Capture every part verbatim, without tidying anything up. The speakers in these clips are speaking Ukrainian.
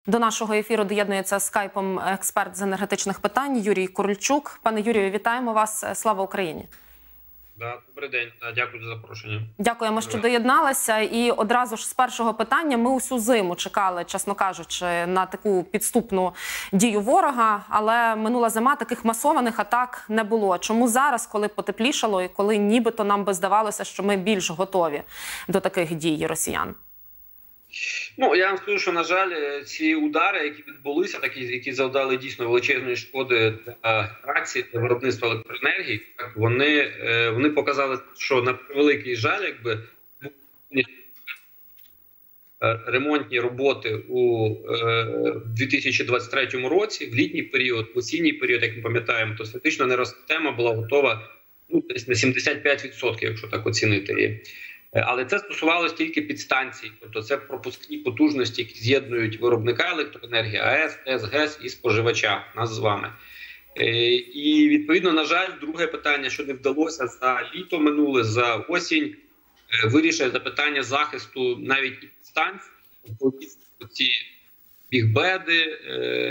До нашого ефіру доєднується скайпом експерт з енергетичних питань Юрій Корольчук. Пане Юрію, вітаємо вас. Слава Україні! Да, добрий день. Дякую за запрошення. Дякуємо, що доєдналися. І одразу ж з першого питання. Ми усю зиму чекали, чесно кажучи, на таку підступну дію ворога. Але минула зима таких масованих атак не було. Чому зараз, коли потеплішало і коли нібито нам би здавалося, що ми більш готові до таких дій росіян? Ну, я вам скажу, що, на жаль, ці удари, які відбулися, такі, які завдали дійсно величезної шкоди для праці, для виробництва електроенергії, так, вони, вони показали, що на превеликий жаль, якби ремонтні роботи у дві тисячі двадцять третьому році, в літній період, в осінній період, як ми пам'ятаємо, то фактично енергосистема була готова ну, десь на сімдесят п'ять відсотків, якщо так оцінити її. Але це стосувалося тільки підстанцій, тобто це пропускні потужності, які з'єднують виробника електроенергії, АЕС, ТЕС, ГЕС і споживача, нас з вами. І відповідно, на жаль, друге питання, що не вдалося за літо минуле, за осінь, вирішити запитання захисту навіть і підстанцій, ці бігбеди,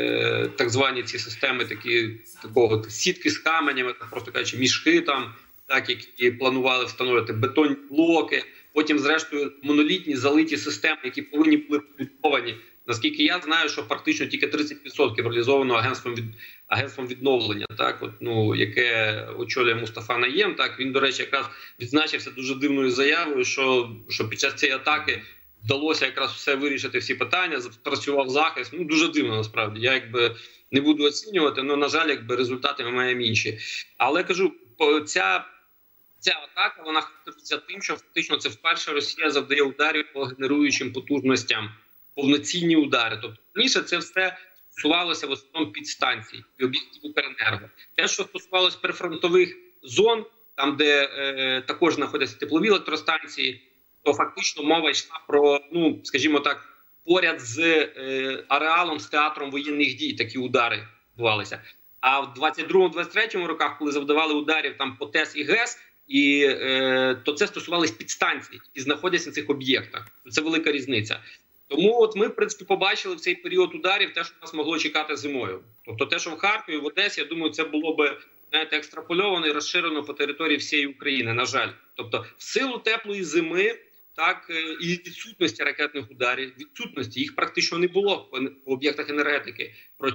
так звані ці системи, такі, такого сітки з каменями, просто кажучи, мішки там, так, які планували встановити бетонні блоки, потім, зрештою, монолітні залиті системи, які повинні були побудовані. Наскільки я знаю, що практично тільки тридцять відсотків реалізовано агентством, від, агентством відновлення, так, от, ну, яке очолює Мустафа Найєм. Так, він, до речі, якраз відзначився дуже дивною заявою, що, що під час цієї атаки вдалося якраз все вирішити, всі питання, працював захист. Ну, дуже дивно, насправді. Я якби не буду оцінювати, але, на жаль, якби результати ми маємо інші. Але, кажу, ця... Ця атака, вона характеризується тим, що фактично це вперше Росія завдає ударів по генеруючим потужностям, повноцінні удари. Тобто, раніше це все стосувалося в основному підстанцій і об'єктів Укренерго. Те, що стосувалося прифронтових зон, там, де е, також знаходяться теплові електростанції, то фактично мова йшла про, ну, скажімо так, поряд з е, ареалом, з театром воєнних дій такі удари відбувалися. А в двадцять другому - двадцять третьому роках, коли завдавали ударів там по ТЕС і ГЕС, і е, то це стосувалось підстанцій, які знаходяться на цих об'єктах. Це велика різниця. Тому от ми, в принципі, побачили в цей період ударів те, що нас могло чекати зимою. Тобто те, що в Харкові, в Одесі, я думаю, це було би, знаєте, екстраполювано і розширено по території всієї України, на жаль. Тобто в силу теплої зими, так, і відсутності ракетних ударів, відсутності, їх практично не було в об'єктах енергетики.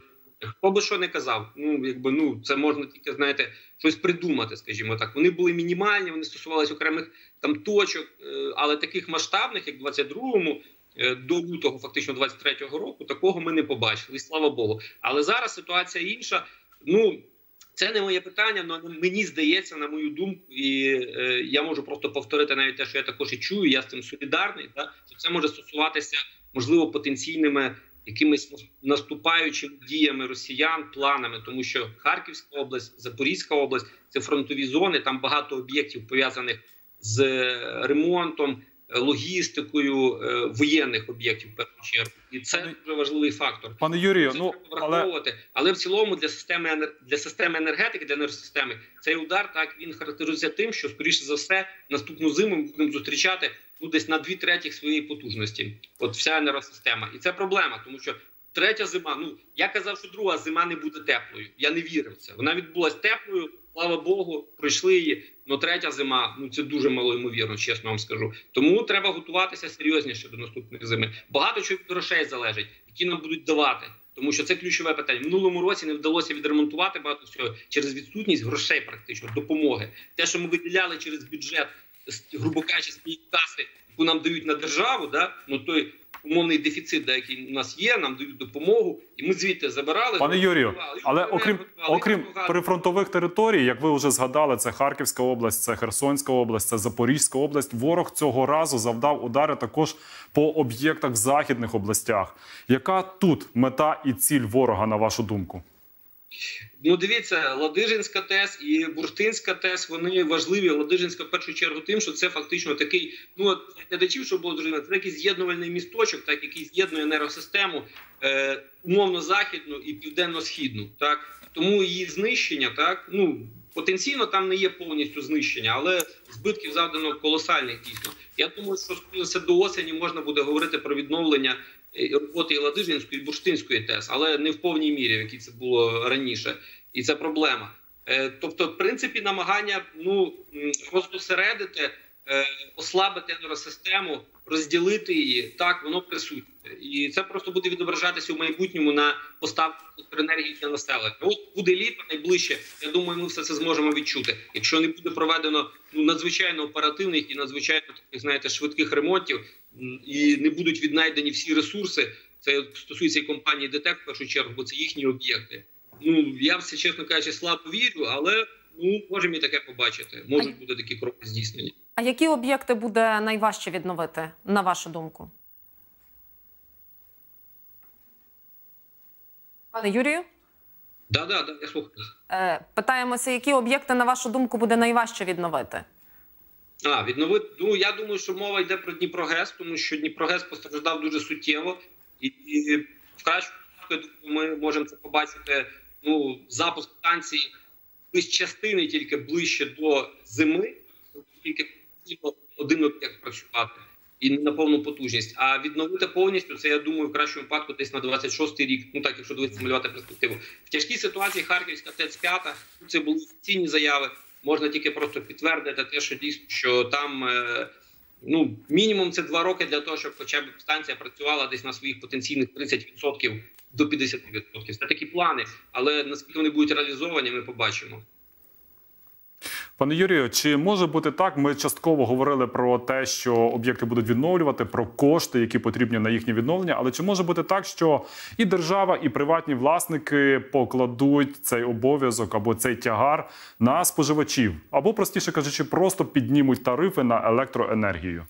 Хто би що не казав, ну, якби, ну, це можна тільки, знаєте, щось придумати, скажімо так. Вони були мінімальні, вони стосувалися окремих там точок, але таких масштабних, як в двадцять другому, до лютого, фактично двадцять третього року, такого ми не побачили, і слава Богу. Але зараз ситуація інша. Ну, це не моє питання, але мені здається, на мою думку, і е, я можу просто повторити навіть те, що я також і чую, я з цим солідарний, так, що це може стосуватися, можливо, потенційними якимись наступаючими діями росіян, планами, тому що Харківська область, Запорізька область – це фронтові зони, там багато об'єктів пов'язаних з ремонтом, логістикою, воєнних об'єктів, в першу чергу. І це Пане... дуже важливий фактор. Пане Юрію, ну, але... але в цілому для системи, для системи енергетики, для енергосистеми, цей удар, так, він характеризується тим, що, скоріше за все, наступну зиму ми будемо зустрічати ну, десь на дві третіх своєї потужності. От вся енергосистема. І це проблема, тому що третя зима, ну, я казав, що друга зима не буде теплою. Я не вірив в це. Вона відбулася теплою, слава Богу, пройшли її. Но третя зима, ну, це дуже малоймовірно, чесно вам скажу. Тому треба готуватися серйозніше до наступної зими. Багато чого від грошей залежить, які нам будуть давати. Тому що це ключове питання. В минулому році не вдалося відремонтувати багато всього через відсутність грошей практично, допомоги. Те, що ми виділяли через бюджет, грубо кажучи, з тієї каси, яку нам дають на державу, да? Ну, той умовний дефіцит, да, який у нас є, нам дають допомогу, і ми звідти забирали. Пане Юрію, але окрім, окрім прифронтових територій, як ви вже згадали, це Харківська область, це Херсонська область, це Запорізька область, ворог цього разу завдав удари також по об'єктах в західних областях. Яка тут мета і ціль ворога, на вашу думку? Ну, дивіться, Ладижинська ТЕС і Бурштинська ТЕС, вони важливі. Ладижинська в першу чергу тим, що це фактично такий, ну, глядачів, щоб було зрозуміло, це такий з'єднувальний місточок, так, який з'єднує енергосистему е, умовно-західну і південно-східну, так. Тому її знищення, так, ну, потенційно там не є повністю знищення, але збитків завдано колосальних дійсно. Я думаю, що це до осені можна буде говорити про відновлення роботи і Ладижинської, і Бурштинської ТЕС, але не в повній мірі, в якій це було раніше. І це проблема. Тобто, в принципі, намагання ну, розосередити, ослабити енергосистему, розділити її, так, воно присутнє. І це просто буде відображатися у майбутньому на поставку електроенергії для населення. От буде літо найближче, я думаю, ми все це зможемо відчути. Якщо не буде проведено ну, надзвичайно оперативних і надзвичайно таких, знаєте, швидких ремонтів, і не будуть віднайдені всі ресурси, це стосується і компанії ДТЕК в першу чергу, бо це їхні об'єкти. Ну, я все, чесно кажучи, слабо вірю, але ну, можемо і таке побачити. Можуть бути такі кроки здійснені. А які об'єкти буде найважче відновити, на вашу думку? Пане Юрію? Так, так, так, я слухаю. Е, питаємося, які об'єкти, на вашу думку, буде найважче відновити? А, відновити? Ну, я думаю, що мова йде про Дніпрогес, тому що Дніпрогес постраждав дуже суттєво. І, і в кращому випадку ми можемо це побачити, ну, запуск станції з частини тільки ближче до зими, тільки один об'єкт працювати і на повну потужність. А відновити повністю, це, я думаю, в кращому випадку десь на двадцять шостий рік, ну так, якщо дивитися, малювати перспективу. В тяжкій ситуації Харківська ТЕЦ п'ять, це були офіційні заяви, можна тільки просто підтвердити те, що дійсно, що там, ну, мінімум це два роки для того, щоб хоча б станція працювала десь на своїх потенційних тридцять відсотків до п'ятдесят відсотків. Це такі плани, але наскільки вони будуть реалізовані, ми побачимо. Пане Юрію, чи може бути так, ми частково говорили про те, що об'єкти будуть відновлювати, про кошти, які потрібні на їхнє відновлення, але чи може бути так, що і держава, і приватні власники покладуть цей обов'язок або цей тягар на споживачів? Або, простіше кажучи, просто піднімуть тарифи на електроенергію?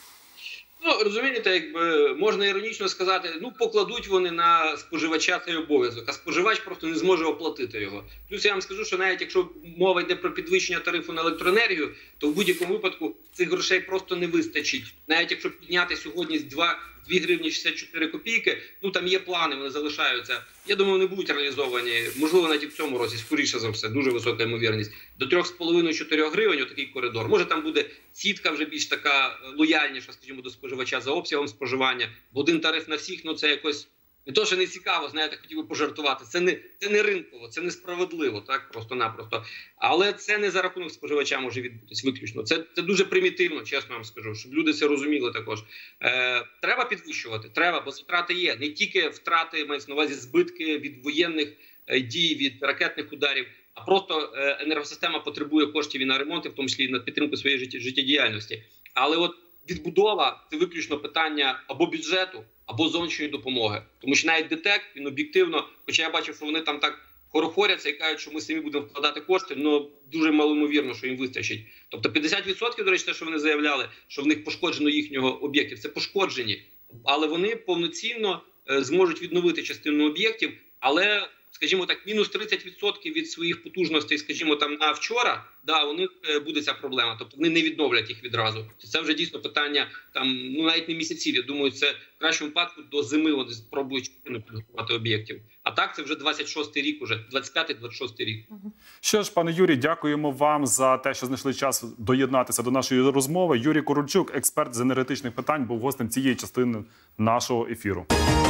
Ну, розумієте, якби можна іронічно сказати, ну, покладуть вони на споживача цей обов'язок, а споживач просто не зможе оплатити його. Плюс я вам скажу, що навіть якщо мова йде про підвищення тарифу на електроенергію, то в будь-якому випадку цих грошей просто не вистачить. Навіть якщо підняти сьогодні з дві гривні шістдесят чотири копійки, ну там є плани, вони залишаються. Я думаю, вони будуть реалізовані, можливо, навіть і в цьому році, скоріше за все, дуже висока ймовірність. До три з половиною - чотири гривень отакий коридор. Може там буде сітка вже більш така лояльніша, скажімо, до споживача за обсягом споживання. Бо один тариф на всіх, ну це якось не то, що не цікаво, знаєте, хотів би пожартувати. Це не, це не ринково, це несправедливо, так, просто-напросто. Але це не за рахунок споживача може відбутись виключно. Це, це дуже примітивно, чесно вам скажу, щоб люди це розуміли також. Е, треба підвищувати, треба, бо затрати є. Не тільки втрати, мається на увазі збитки від воєнних е, дій, від ракетних ударів, а просто е, енергосистема потребує коштів і на ремонти, в тому числі і на підтримку своєї житті, життєдіяльності. Але от відбудова – це виключно питання або бюджету, або зовнішньої допомоги. Тому що навіть ДТЕК, він об'єктивно, хоча я бачив, що вони там так хорохоряться і кажуть, що ми самі будемо вкладати кошти, але дуже малоймовірно, що їм вистачить. Тобто п'ятдесят відсотків, до речі, те, що вони заявляли, що в них пошкоджено їхнього об'єктів, це пошкоджені. Але вони повноцінно е, зможуть відновити частину об'єктів, але, скажімо так, мінус тридцять відсотків від своїх потужностей, скажімо, там на вчора, да, у них буде ця проблема. Тобто вони не відновлять їх відразу. Це вже дійсно питання, там, ну навіть не місяців. Я думаю, це в кращому випадку до зими вони спробують частину підготувати об'єктів. А так це вже двадцять шостий рік, уже двадцять п'ятий - двадцять шостий рік. Що ж, пане Юрій, дякуємо вам за те, що знайшли час доєднатися до нашої розмови. Юрій Корольчук, експерт з енергетичних питань, був гостем цієї частини нашого ефіру.